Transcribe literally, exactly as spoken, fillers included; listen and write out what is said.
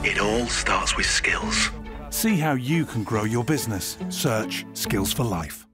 It all starts with skills. See how you can grow your business. Search Skills for Life.